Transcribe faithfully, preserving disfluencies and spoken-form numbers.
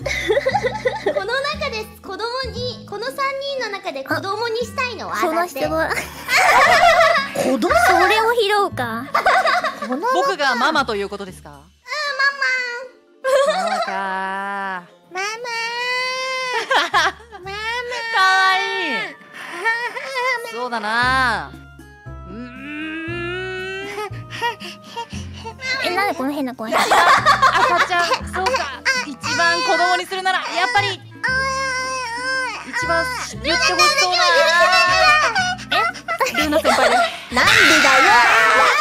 この中で子供にこのさんにんの中で子供にしたいのはその質問子供それを拾うか。 僕がママということですか？ マそうかママママかわいい。そうだな。うーん。 え、なんでこの変な声。 赤ちゃん、そうか。一番子供にするならやっぱり一番言ってほしそうな。え、ルーナ先輩です。 なんでだよ。